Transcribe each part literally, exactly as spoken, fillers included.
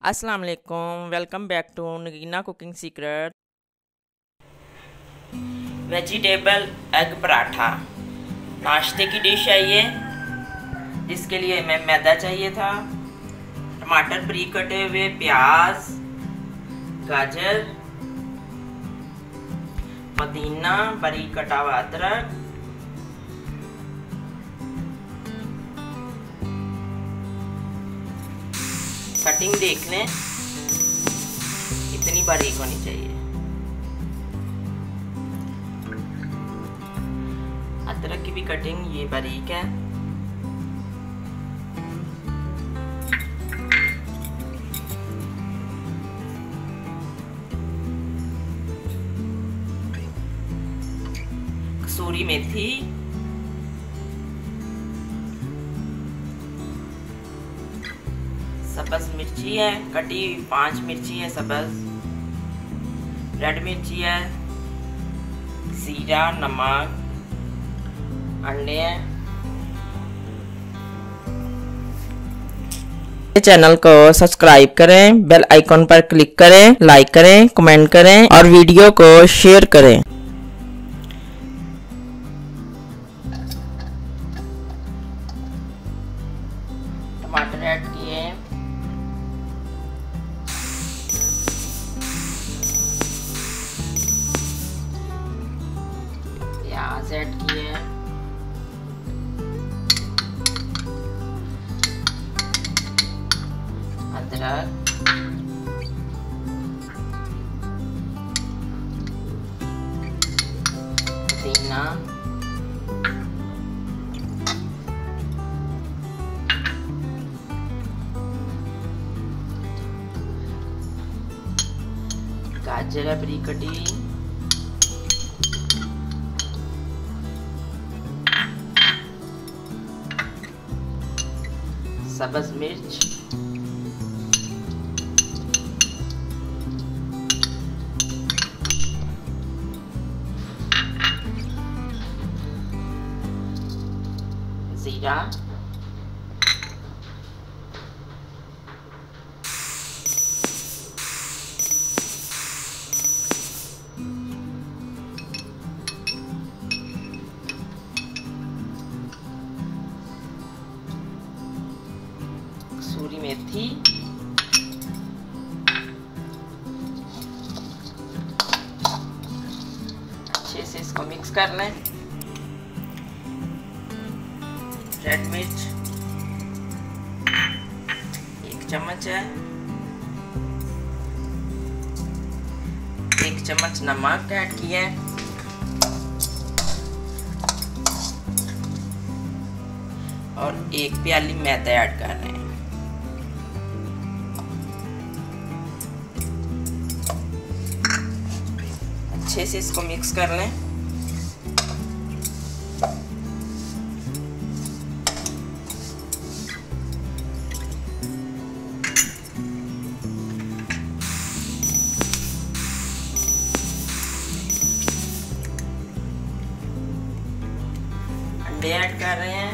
अस्सलाम वालेकुम, welcome back to Nagina cooking secret. Vegetable egg paratha नाश्ते की डिश है ये। इसके लिए हमें मैदा चाहिए था, टमाटर बारीक कटे हुए, प्याज, गाजर, पुदीना, बारीक कटा हुआ अदरक, कटिंग देख लें इतनी बारीक होनी चाहिए। अदरक की भी कटिंग ये बारीक है। कसूरी मेथी, सब्ज मिर्ची है कटी, पांच मिर्ची है सब्ज, रेड मिर्ची है, जीरा, नमक, अंडे हैं। चैनल को सब्सक्राइब करें, बेल आइकॉन पर क्लिक करें, लाइक करें, कमेंट करें और वीडियो को शेयर करें। टमाटर ऐड किए, प्याज ऐड किए, अदरक, पुदीना, गाजर है बारीक कटी, सब्ज मिर्च, जीरा, कसूरी मेथी, अच्छे से इसको मिक्स कर लें। रेड मिर्च एक चम्मच है, एक चम्मच नमक ऐड किया है और एक प्याली मैदा ऐड कर रहे हैं। अच्छे से इसको मिक्स कर लें। अंडे ऐड कर रहे हैं,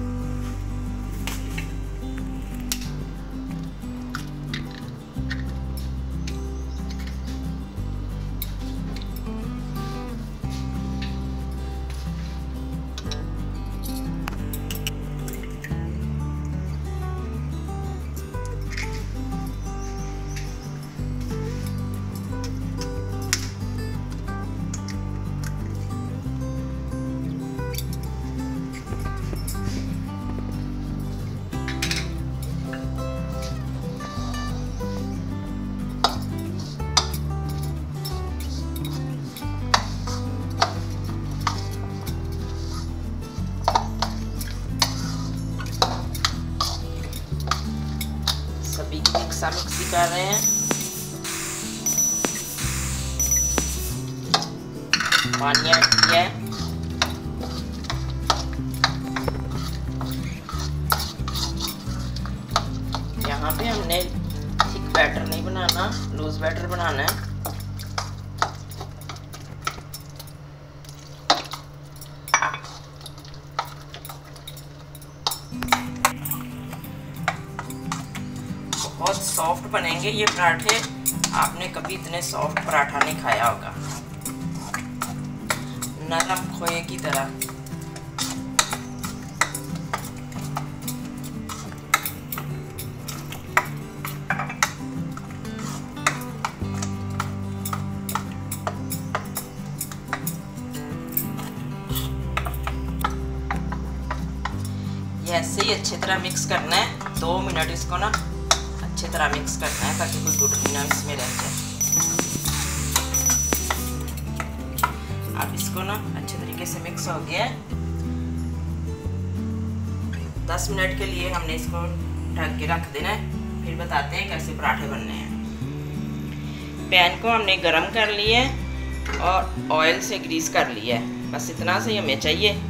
सभी की मिक्सा मिक्सी कर रहे हैं। पानी ऐड किया है, यहाँ पे हमने थिक बैटर नहीं बनाना, लूज बैटर बनाना है। बहुत सॉफ्ट बनेंगे ये पराठे। आपने कभी इतने सॉफ्ट पराठा नहीं खाया होगा, नरम खोए की तरह। ये ऐसे ही अच्छी तरह मिक्स करना है। दो मिनट इसको ना अच्छी तरह मिक्स करना है ताकि कोई गुठली ना इसमें रह जाए। अब इसको ना अच्छे तरीके से मिक्स हो गया है। दस मिनट के लिए हमने इसको ढक के रख देना है, फिर बताते हैं कैसे पराठे बनने हैं। पैन को हमने गरम कर लिया है और ऑयल से ग्रीस कर लिया है, बस इतना से हमें चाहिए।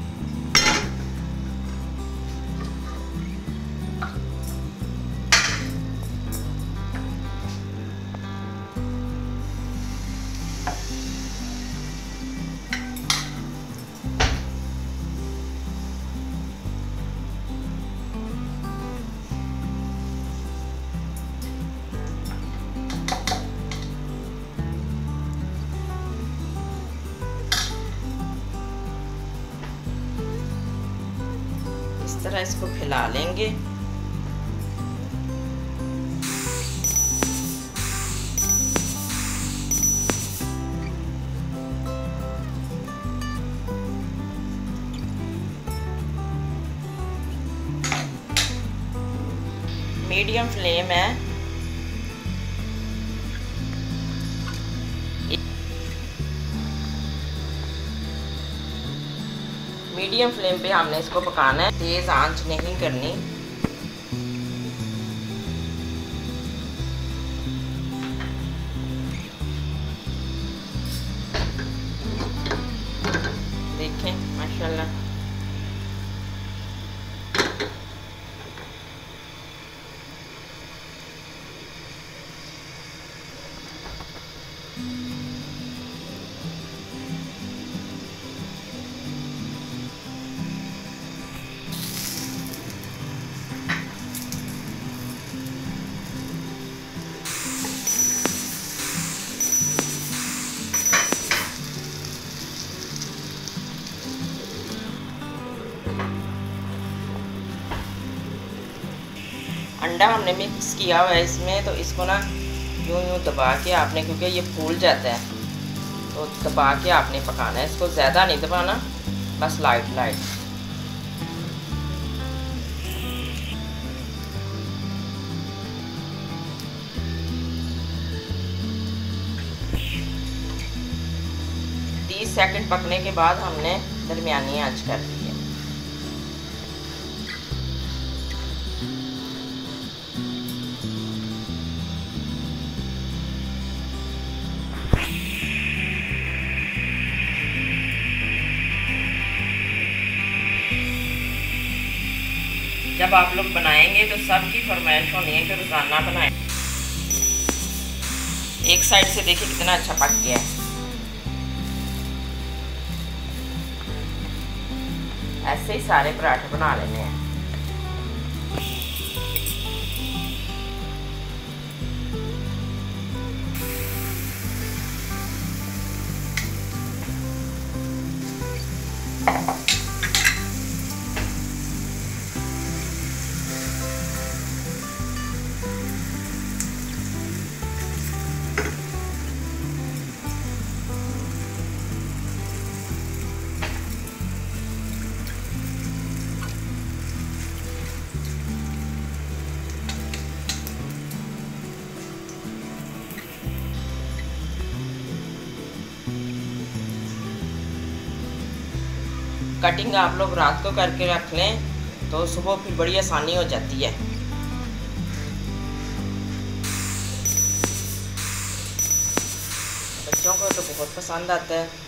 इस तरह इसको फैला लेंगे। मीडियम फ्लेम है। मीडियम फ्लेम पे हमने इसको पकाना है, तेज आंच नहीं करनी। देखें माशाल्लाह। अंडा हमने मिक्स किया हुआ है इसमें, तो इसको ना यूं यूं दबा के आपने, क्योंकि ये फूल जाता है, तो दबा के आपने पकाना है इसको। ज़्यादा नहीं दबाना, बस लाइट लाइट। तीस सेकंड पकने के बाद हमने दरमियानी आंच कर दी है। जब आप लोग बनाएंगे तो सबकी फरमाइश होनी है कि रोज़ाना बनाएं। एक साइड से देखिए कितना अच्छा पक गया है। ऐसे ही सारे पराठे बना लेने हैं। कटिंग आप लोग रात को करके रख लें तो सुबह फिर बड़ी आसानी हो जाती है। बच्चों को तो बहुत पसंद आता है।